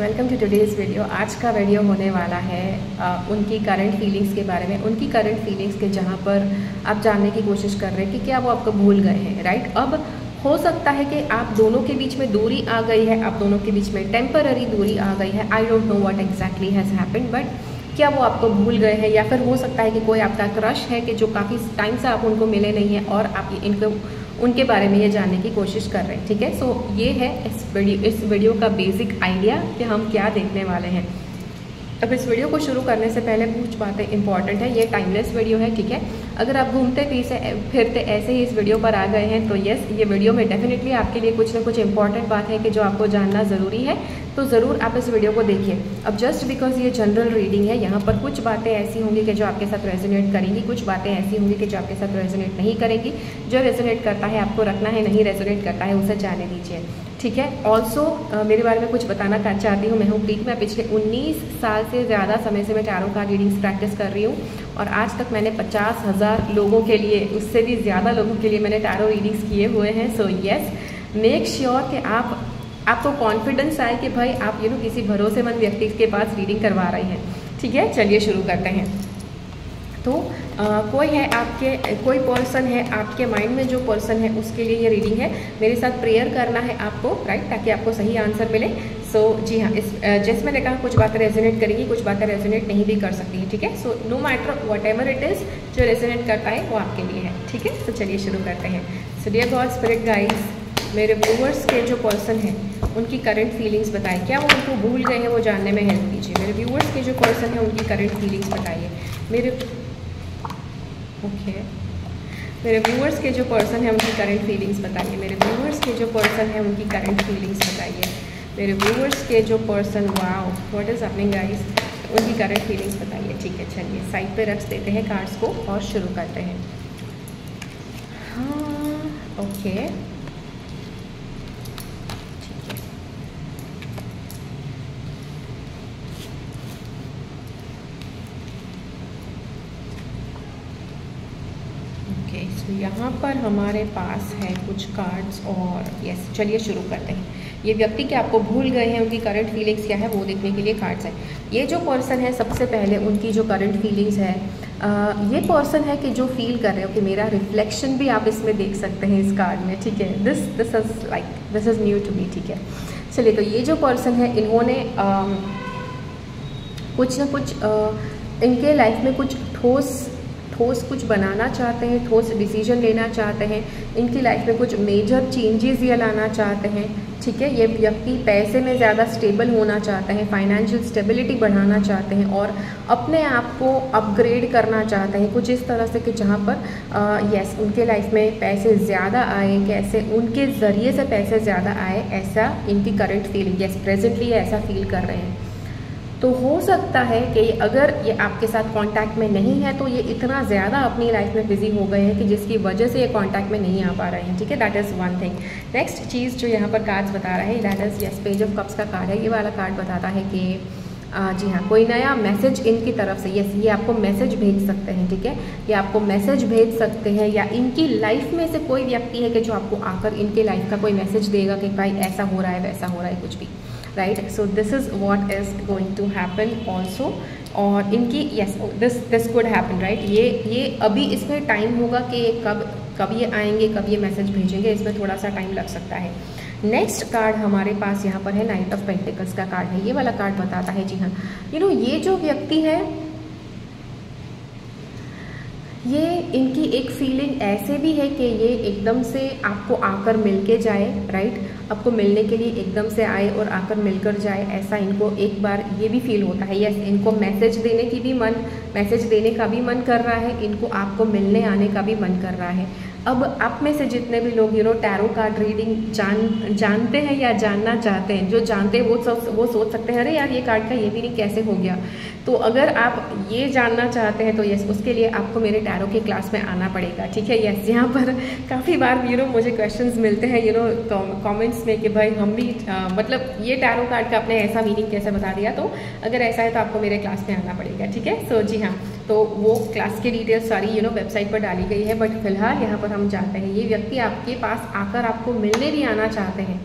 Welcome to today's video. आज का video होने वाला है उनकी करंट फीलिंग्स के बारे में। उनकी करंट फीलिंग्स के जहाँ पर आप जानने की कोशिश कर रहे हैं कि क्या वो आपको भूल गए हैं, राइट। अब हो सकता है कि आप दोनों के बीच में दूरी आ गई है, आप दोनों के बीच में टेम्पररी दूरी आ गई है। I don't know what exactly has happened, but क्या वो आपको भूल गए हैं, या फिर हो सकता है कि कोई आपका क्रश है कि जो काफ़ी टाइम से आप उनको मिले नहीं हैं और आप इनको उनके बारे में ये जानने की कोशिश कर रहे हैं। ठीक है, सो ये है इस वीडियो का बेसिक आइडिया कि हम क्या देखने वाले हैं। अब इस वीडियो को शुरू करने से पहले कुछ बातें इंपॉर्टेंट है। ये टाइमलेस वीडियो है, ठीक है। अगर आप घूमते फिरते ऐसे ही इस वीडियो पर आ गए हैं तो यस, ये वीडियो में डेफिनेटली आपके लिए कुछ ना कुछ इंपॉर्टेंट बात है कि जो आपको जानना ज़रूरी है, तो ज़रूर आप इस वीडियो को देखिए। अब जस्ट बिकॉज ये जनरल रीडिंग है, यहाँ पर कुछ बातें ऐसी होंगी कि जो आपके साथ रेजोनेट करेंगी, कुछ बातें ऐसी होंगी कि जो आपके साथ रेजोनेट नहीं करेंगी। जो रेजोनेट करता है आपको रखना है, नहीं रेजोनेट करता है उसे जाने दीजिए, ठीक है। ऑल्सो मेरे बारे में कुछ बताना चाहती हूँ। मैं हूँ प्रीत। मैं पिछले 19 साल से ज़्यादा समय से मैं टैरो कार्ड रीडिंग्स प्रैक्टिस कर रही हूँ और आज तक मैंने 50,000 लोगों के लिए, उससे भी ज़्यादा लोगों के लिए मैंने टैरो रीडिंग्स किए हुए हैं। सो यस, मेक श्योर कि आपको कॉन्फिडेंस आए कि भाई आप किसी भरोसेमंद व्यक्ति के पास रीडिंग करवा रहे हैं, ठीक है। चलिए शुरू करते हैं। तो कोई पर्सन है आपके माइंड में, जो पर्सन है उसके लिए ये रीडिंग है। मेरे साथ प्रेयर करना है आपको, राइट, ताकि आपको सही आंसर मिले। सो जी हाँ, जैसे मैंने कहा कुछ बातें रेजोनेट करेंगी, कुछ बातें रेजोनेट नहीं भी कर सकती हैं, ठीक है। So no matter whatever it is, जो रेजोनेट करता है वो आपके लिए है, ठीक है। तो चलिए शुरू करते हैं। So dear God spirit guides, मेरे व्यूअर्स के जो पर्सन हैं उनकी करंट फीलिंग्स बताइए। क्या वो उनको भूल गए हैं, वो जानने में हेल्प कीजिए। मेरे व्यूअर्स के जो पर्सन हैं उनकी करंट फीलिंग्स बताइए। मेरे व्यूअर्स के जो पर्सन है उनकी करंट फीलिंग्स बताइए। मेरे व्यूअर्स के जो पर्सन है उनकी करंट फीलिंग्स बताइए। मेरे व्यूअर्स के जो person, wow what is happening guys, उनकी करंट फीलिंग्स बताइए। ठीक है, चलिए साइड पे रख देते हैं कार्ड्स को और शुरू करते हैं। हाँ, ओके, तो यहाँ पर हमारे पास है कुछ कार्ड्स और यस, चलिए शुरू करते हैं। ये व्यक्ति के आपको भूल गए हैं, उनकी करंट फीलिंग्स क्या है वो देखने के लिए कार्ड्स हैं। ये जो पर्सन है, सबसे पहले उनकी जो करंट फीलिंग्स है, ये पर्सन है कि जो फील कर रहे हो कि मेरा रिफ्लेक्शन भी आप इसमें देख सकते हैं इस कार्ड में, ठीक है। This is new to me, ठीक है। चलिए, तो ये जो पर्सन है इन्होंने कुछ ना कुछ इनके लाइफ में कुछ ठोस कुछ बनाना चाहते हैं, ठोस डिसीजन लेना चाहते हैं। इनकी लाइफ में कुछ मेजर चेंजेस ये लाना चाहते हैं, ठीक है। ये व्यक्ति पैसे में ज़्यादा स्टेबल होना चाहते हैं, फाइनेंशियल स्टेबिलिटी बढ़ाना चाहते हैं और अपने आप को अपग्रेड करना चाहते हैं कुछ इस तरह से कि जहाँ पर यस उनके लाइफ में पैसे ज़्यादा आए, कैसे उनके ज़रिए से पैसे ज़्यादा आए, ऐसा इनकी करंट फीलिंग, यस प्रेजेंटली ऐसा फील कर रहे हैं। तो हो सकता है कि अगर ये आपके साथ कांटेक्ट में नहीं है तो ये इतना ज़्यादा अपनी लाइफ में बिजी हो गए हैं कि जिसकी वजह से ये कांटेक्ट में नहीं आ पा रहे हैं, ठीक है। That is one thing. Next चीज़ जो यहाँ पर कार्ड्स बता रहा है, that is yes page of cups का कार्ड है। ये वाला कार्ड बताता है कि जी हाँ, कोई नया मैसेज इनकी तरफ से, यस ये आपको मैसेज भेज सकते हैं, ठीक है। ये आपको मैसेज भेज सकते हैं, या इनकी लाइफ में से कोई व्यक्ति है कि जो आपको आकर इनके लाइफ का कोई मैसेज देगा कि भाई ऐसा हो रहा है, वैसा हो रहा है, कुछ भी, right. So this is what is going to happen also. और इनकी yes this could happen, right. ये अभी इसमें टाइम होगा कि कब ये आएंगे, कब ये मैसेज भेजेंगे, इसमें थोड़ा सा टाइम लग सकता है। नेक्स्ट कार्ड हमारे पास यहाँ पर है नाइट ऑफ पेंटिकल्स का कार्ड है। ये वाला कार्ड बताता है जी हाँ, ये जो व्यक्ति है, ये इनकी एक फीलिंग ऐसे भी है कि ये एकदम से आपको आकर मिल के जाए, राइट। आपको मिलने के लिए एकदम से आए और आकर मिलकर जाए, ऐसा इनको एक बार ये भी फील होता है। यस, इनको मैसेज देने का भी मन कर रहा है, इनको आपको मिलने आने का भी मन कर रहा है। अब आप में से जितने भी लोग टैरो कार्ड रीडिंग जानते हैं या जानना चाहते हैं, जो जानते हैं वो सोच सकते हैं अरे यार ये कार्ड का ये भी नहीं कैसे हो गया। तो अगर आप ये जानना चाहते हैं तो यस, उसके लिए आपको मेरे टैरो के क्लास में आना पड़ेगा, ठीक है। यस, यहाँ पर काफ़ी बार मुझे क्वेश्चंस मिलते हैं कमेंट्स में कि भाई हम भी मतलब ये टैरो कार्ड का आपने ऐसा मीनिंग कैसे बता दिया। तो अगर ऐसा है तो आपको मेरे क्लास में आना पड़ेगा, ठीक है। सो जी हाँ, तो वो क्लास की डिटेल्स सारी वेबसाइट पर डाली गई है, बट फिलहाल यहाँ पर हम जानते हैं ये व्यक्ति आपके पास आकर आपको मिलने भी आना चाहते हैं,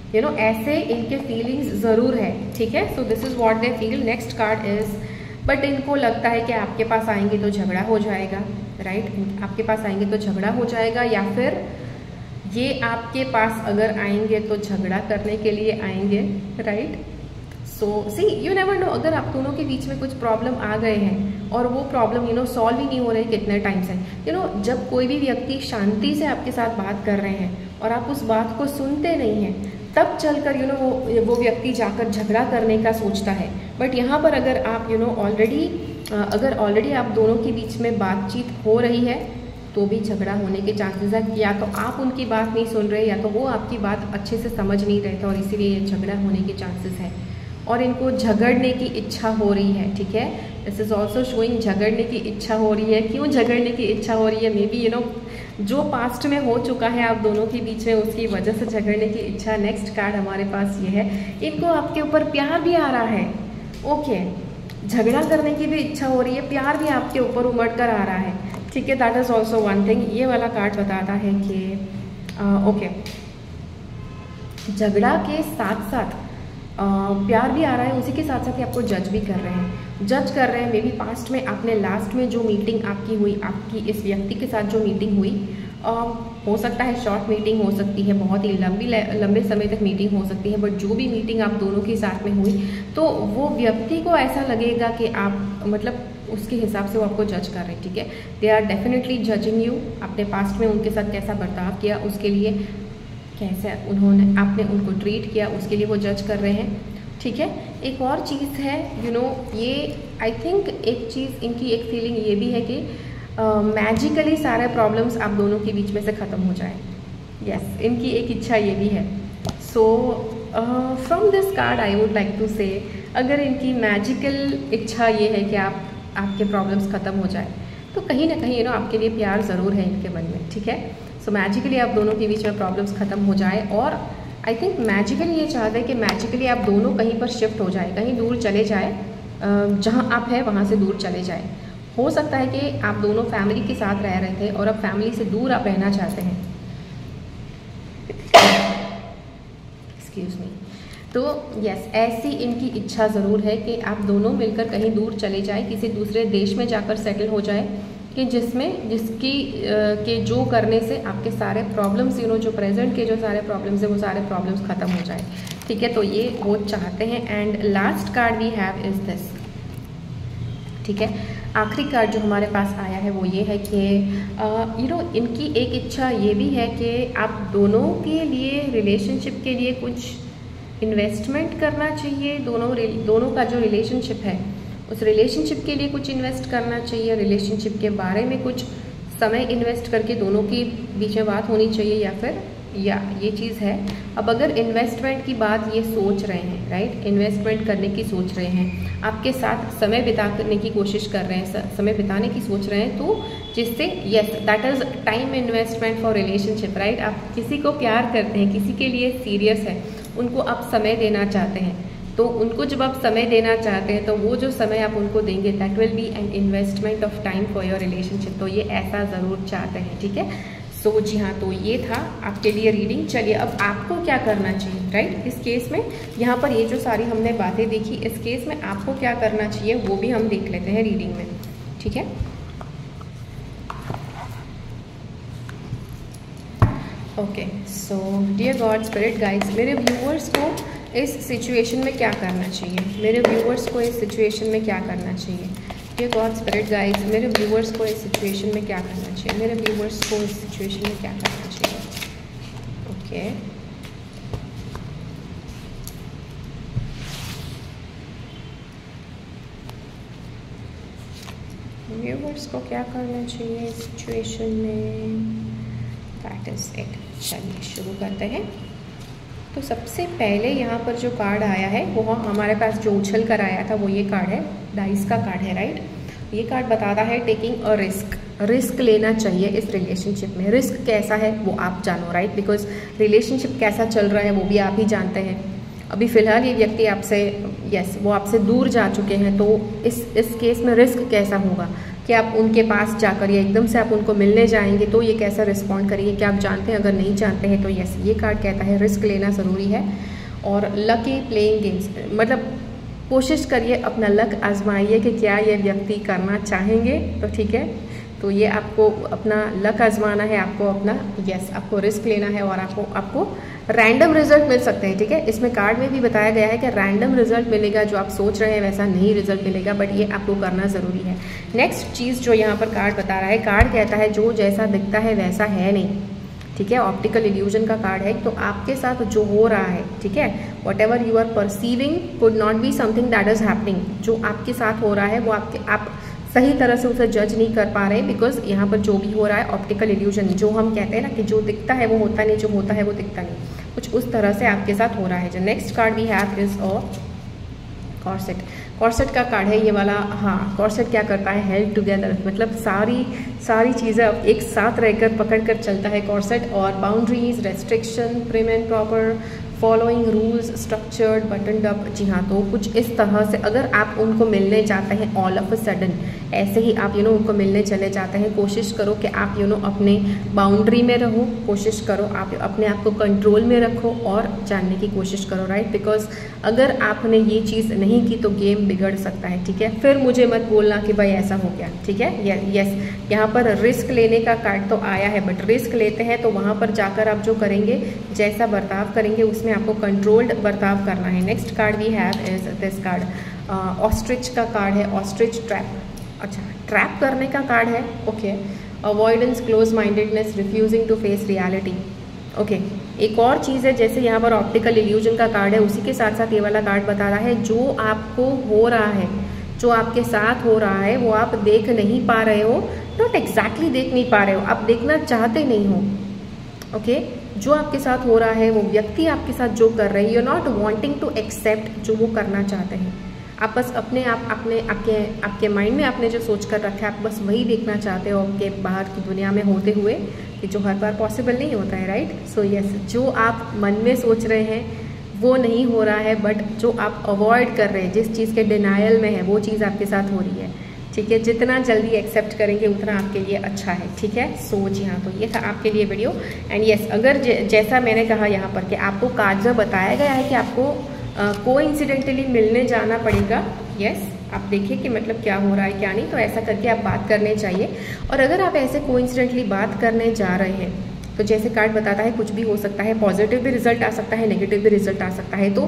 ऐसे इनके फीलिंग्स ज़रूर है, ठीक है। So this is what they feel. Next card is, but इनको लगता है कि आपके पास आएंगे तो झगड़ा हो जाएगा, राइट। आपके पास आएंगे तो झगड़ा हो जाएगा, या फिर ये आपके पास अगर आएंगे तो झगड़ा करने के लिए आएंगे, right. So see you never know, अगर आप दोनों के बीच में कुछ प्रॉब्लम आ गए हैं और वो प्रॉब्लम सॉल्व ही नहीं हो रहे कितने टाइम से, जब कोई भी व्यक्ति शांति से आपके साथ बात कर रहे हैं और आप उस बात को सुनते नहीं हैं, तब चलकर वो व्यक्ति जाकर झगड़ा करने का सोचता है। बट यहाँ पर अगर आप ऑलरेडी आप दोनों के बीच में बातचीत हो रही है तो भी झगड़ा होने के चांसेस है। या तो आप उनकी बात नहीं सुन रहे, या तो वो आपकी बात अच्छे से समझ नहीं रहे थे और इसीलिए ये झगड़ा होने के चांसेस है। और इनको झगड़ने की इच्छा हो रही है, ठीक है। दिस इज ऑल्सो शोइंग झगड़ने की इच्छा हो रही है। क्यों झगड़ने की इच्छा हो रही है? मे बी जो पास्ट में हो चुका है आप दोनों के बीच में, उसकी वजह से झगड़ने की इच्छा। नेक्स्ट कार्ड हमारे पास ये है, इनको आपके ऊपर प्यार भी आ रहा है, ओके। झगड़ा करने की भी इच्छा हो रही है, प्यार भी आपके ऊपर उमड़ कर आ रहा है, ठीक है। That is also one thing. ये वाला कार्ड बताता है कि ओके, झगड़ा के साथ साथ प्यार भी आ रहा है, उसी के साथ साथ ही आपको जज भी कर रहे हैं। जज कर रहे हैं, मे बी पास्ट में आपने लास्ट में जो मीटिंग आपकी हुई, आपकी इस व्यक्ति के साथ जो मीटिंग हुई, हो सकता है शॉर्ट मीटिंग हो सकती है, बहुत ही लंबे समय तक मीटिंग हो सकती है, बट जो भी मीटिंग आप दोनों के साथ में हुई, तो वो व्यक्ति को ऐसा लगेगा कि आप उसके हिसाब से वो आपको जज कर रहे हैं, ठीक है। They are definitely judging you. आपने पास्ट में उनके साथ कैसा बर्ताव किया, उसके लिए कैसे आपने उनको ट्रीट किया, उसके लिए वो जज कर रहे हैं, ठीक है। एक और चीज़ है, ये आई थिंक एक चीज़ इनकी एक फीलिंग ये भी है कि मैजिकली सारे प्रॉब्लम्स आप दोनों के बीच में से ख़त्म हो जाए। यस, इनकी एक इच्छा ये भी है। So from this card I would like to say, अगर इनकी मैजिकल इच्छा ये है कि आपके प्रॉब्लम्स ख़त्म हो जाए, तो कहीं ना कहीं आपके लिए प्यार ज़रूर है इनके मन में, ठीक है। सो मैजिकली आप दोनों के बीच में प्रॉब्लम्स ख़त्म हो जाए, और आई थिंक मैजिकली ये चाहते हैं कि मैजिकली आप दोनों कहीं पर शिफ्ट हो जाए, कहीं दूर चले जाए, जहाँ आप हैं वहाँ से दूर चले जाए। हो सकता है कि आप दोनों फैमिली के साथ रह रहे थे और अब फैमिली से दूर आप रहना चाहते हैं, एक्सक्यूज मी। तो यस, ऐसी इनकी इच्छा ज़रूर है कि आप दोनों मिलकर कहीं दूर चले जाए, किसी दूसरे देश में जाकर सेटल हो जाए, कि के जो करने से आपके सारे प्रॉब्लम्स जो प्रेजेंट के जो सारे प्रॉब्लम्स है, वो सारे प्रॉब्लम्स ख़त्म हो जाए, ठीक है। तो ये वो चाहते हैं। And last card we have is this, ठीक है। आखिरी कार्ड जो हमारे पास आया है वो ये है कि इनकी एक इच्छा ये भी है कि आप दोनों के लिए, रिलेशनशिप के लिए कुछ इन्वेस्टमेंट करना चाहिए। दोनों का जो रिलेशनशिप है, उस रिलेशनशिप के लिए कुछ इन्वेस्ट करना चाहिए, रिलेशनशिप के बारे में कुछ समय इन्वेस्ट करके दोनों के बीच में बात होनी चाहिए, या ये चीज़ है। अब अगर इन्वेस्टमेंट की बात ये सोच रहे हैं, राइट, इन्वेस्टमेंट करने की सोच रहे हैं, आपके साथ समय बिताने की कोशिश कर रहे हैं, समय बिताने की सोच रहे हैं, तो जिससे yes, that is time investment for relationship, right. आप किसी को प्यार करते हैं, किसी के लिए सीरियस है, उनको आप समय देना चाहते हैं, तो उनको जब आप समय देना चाहते हैं, तो वो जो समय आप उनको देंगे, that will be an investment of time for your relationship. तो ये ऐसा ज़रूर चाहते हैं, ठीक है। सो जी हाँ, तो ये था आपके लिए रीडिंग। चलिए अब आपको क्या करना चाहिए, राइट, इस केस में। यहाँ पर ये जो सारी हमने बातें देखी, इस केस में आपको क्या करना चाहिए वो भी हम देख लेते हैं रीडिंग में, ठीक है। Okay, so dear God spirit guides, मेरे व्यूअर्स को इस सिचुएशन में क्या करना चाहिए, मेरे व्यूअर्स को इस सिचुएशन में क्या करना चाहिए। डियर गॉड स्पिरिट गाइड्स, मेरे व्यूअर्स को इस सिचुएशन में क्या करना चाहिए, मेरे व्यूअर्स को इस सिचुएशन में क्या करना चाहिए। ओके, व्यूअर्स को क्या करना चाहिए इस सिचुएशन में, दैट इज़ इट। चलिए शुरू करते हैं। तो सबसे पहले यहाँ पर जो कार्ड आया है, वो हमारे पास जो उछल कर आया था, वो ये कार्ड है, डाइस का कार्ड है, राइट। ये कार्ड बताता है टेकिंग अ रिस्क लेना चाहिए इस रिलेशनशिप में। रिस्क कैसा है वो आप जानो, राइट, बिकॉज रिलेशनशिप कैसा चल रहा है वो भी आप ही जानते हैं। अभी फ़िलहाल ये व्यक्ति आपसे वो आपसे दूर जा चुके हैं, तो इस केस में रिस्क कैसा होगा। कि आप उनके पास जाकर या एकदम से आप उनको मिलने जाएंगे तो ये कैसा रिस्पॉन्ड करेंगे, क्या आप जानते हैं? अगर नहीं जानते हैं तो यस, ये कार्ड कहता है रिस्क लेना ज़रूरी है। और लकी प्लेइंग गेम्स, मतलब कोशिश करिए, अपना लक आजमाइए कि क्या ये व्यक्ति करना चाहेंगे। तो ठीक है, तो ये आपको अपना लक आजमाना है, आपको अपना आपको रिस्क लेना है और आपको रैंडम रिजल्ट मिल सकते हैं। ठीक है, इसमें कार्ड में भी बताया गया है कि रैंडम रिजल्ट मिलेगा, जो आप सोच रहे हैं वैसा नहीं रिजल्ट मिलेगा, बट ये आपको करना ज़रूरी है। नेक्स्ट चीज़ जो यहाँ पर कार्ड बता रहा है, कार्ड कहता है जो जैसा दिखता है वैसा है नहीं। ठीक है, ऑप्टिकल इल्यूजन का कार्ड है, तो आपके साथ जो हो रहा है, ठीक है, whatever you are perceiving could not be something that is happening. जो आपके साथ हो रहा है वो आप सही तरह से उसे जज नहीं कर पा रहे, बिकॉज यहाँ पर जो भी हो रहा है ऑप्टिकल इल्यूजन, जो हम कहते हैं ना कि जो दिखता है वो होता नहीं, जो होता है वो दिखता नहीं, कुछ उस तरह से आपके साथ हो रहा है। जो next card we have is a corset. Corset का कार्ड है ये वाला। हाँ, कॉर्सेट क्या करता है, हेल्ड टुगेदर, मतलब सारी चीज़ें एक साथ रहकर पकड़ कर चलता है कॉर्सेट। और boundaries, restriction, prim and proper, following rules, structured, button up. जी हाँ, तो कुछ इस तरह से अगर आप उनको मिलने जाते हैं ऑल ऑफ अ सडन, ऐसे ही आप उनको मिलने चले जाते हैं, कोशिश करो कि आप अपने बाउंड्री में रहो, कोशिश करो आप अपने आप को कंट्रोल में रखो और जानने की कोशिश करो, राइट। बिकॉज अगर आपने ये चीज़ नहीं की तो गेम बिगड़ सकता है। ठीक है, फिर मुझे मत बोलना कि भाई ऐसा हो गया। ठीक है, यस, यहाँ पर रिस्क लेने का कार्ड तो आया है, बट रिस्क लेते हैं तो वहाँ पर जाकर आप जो करेंगे, जैसा बर्ताव करेंगे उसमें आपको कंट्रोल्ड बर्ताव करना है। Next card we have is this card, ostrich का कार्ड है, ऑस्ट्रिच ट्रैप। अच्छा, ट्रैप करने का कार्ड है, okay. Avoidance, close mindedness, refusing to face reality. Okay, एक और चीज़ है, जैसे यहाँ पर ऑप्टिकल इल्यूजन का कार्ड है, उसी के साथ साथ ये वाला कार्ड बता रहा है जो आपको हो रहा है, जो आपके साथ हो रहा है वो आप देख नहीं पा रहे हो, नॉट एग्जैक्टली देख नहीं पा रहे हो, आप देखना चाहते नहीं हो। ओके, जो आपके साथ हो रहा है, वो व्यक्ति आपके साथ जो कर रहे हैं, you not wanting to accept जो वो करना चाहते हैं। आप बस अपने आपके माइंड में आपने जो सोच कर रखा है, आप बस वही देखना चाहते हो आपके बाहर की दुनिया में होते हुए, कि जो हर बार पॉसिबल नहीं होता है, राइट। सो यस, जो आप मन में सोच रहे हैं वो नहीं हो रहा है, बट जो आप अवॉइड कर रहे हैं, जिस चीज़ के डिनायल में है, वो चीज़ आपके साथ हो रही है। ठीक है, जितना जल्दी एक्सेप्ट करेंगे उतना आपके लिए अच्छा है। ठीक है, सो जी हाँ, तो ये था आपके लिए वीडियो। एंड यस, अगर जैसा मैंने कहा यहाँ पर कि आपको कार्ड बताया गया है कि आपको कोइंसिडेंटली मिलने जाना पड़ेगा, यस, आप देखिए कि मतलब क्या हो रहा है क्या नहीं, तो ऐसा करके आप बात करने चाहिए। और अगर आप ऐसे कोइंसिडेंटली बात करने जा रहे हैं तो जैसे कार्ड बताता है कुछ भी हो सकता है, पॉजिटिव भी रिजल्ट आ सकता है, नेगेटिव भी रिजल्ट आ सकता है, तो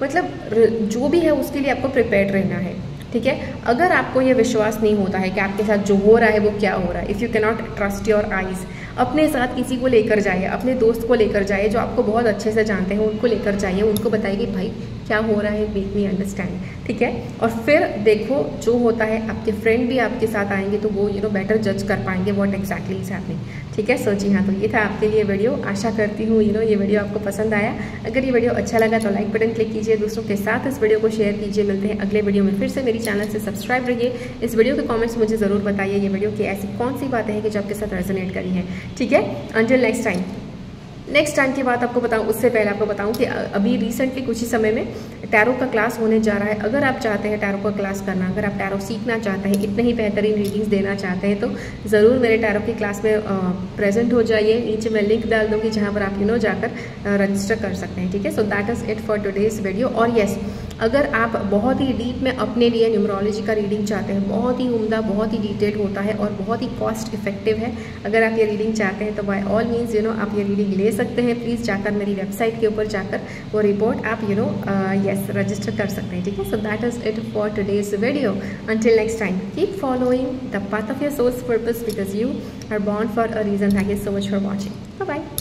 मतलब जो भी है उसके लिए आपको प्रिपेयर्ड रहना है। ठीक है, अगर आपको ये विश्वास नहीं होता है कि आपके साथ जो हो रहा है वो क्या हो रहा है, if you can not trust your eyes, अपने साथ किसी को लेकर जाइए, अपने दोस्त को लेकर जाइए जो आपको बहुत अच्छे से जानते हैं, उनको लेकर जाइए, उनको बताइए कि भाई क्या हो रहा है, मेक मी अंडरस्टैंड। ठीक है, और फिर देखो जो होता है, आपके फ्रेंड भी आपके साथ आएंगे तो वो बेटर जज कर पाएंगे व्हाट एग्जैक्टली इज हैपनिंग। ठीक है, सो जी हाँ, तो ये था आपके लिए वीडियो। आशा करती हूँ ये वीडियो आपको पसंद आया। अगर ये वीडियो अच्छा लगा तो लाइक बटन क्लिक कीजिए, दूसरों के साथ इस वीडियो को शेयर कीजिए। मिलते हैं अगले वीडियो में, फिर से मेरी चैनल से सब्सक्राइब रहिए। इस वीडियो के कमेंट्स मुझे ज़रूर बताइए ये वीडियो की ऐसी कौन सी बातें हैं कि जो आपके साथ रेजोनेट करी हैं। ठीक है, अंटिल नेक्स्ट टाइम की बात आपको बताऊं, उससे पहले आपको बताऊं कि अभी रिसेंटली कुछ ही समय में टैरो का क्लास होने जा रहा है। अगर आप चाहते हैं टैरो का क्लास करना, अगर आप टैरो सीखना चाहते हैं, इतने ही बेहतरीन रीडिंग्स देना चाहते हैं, तो ज़रूर मेरे टैरो की क्लास में प्रेजेंट हो जाइए। नीचे मैं लिंक डाल दूँगी जहाँ पर आप जाकर रजिस्टर कर सकते हैं। ठीक है, so that is it for today's video. और येस, अगर आप बहुत ही डीप में अपने लिए न्यूमरोलॉजी का रीडिंग चाहते हैं, बहुत ही उम्दा, बहुत ही डिटेल होता है और बहुत ही कॉस्ट इफेक्टिव है, अगर आप ये रीडिंग चाहते हैं तो बाय ऑल मीन्स आप ये रीडिंग ले सकते हैं। प्लीज़ जाकर मेरी वेबसाइट के ऊपर जाकर वो रिपोर्ट आप यस रजिस्टर कर सकते हैं। ठीक है, so that is it for today's video. Until next time, keep following the path of your soul's purpose because you are born for a reason. Thank you so much for watching. Bye bye.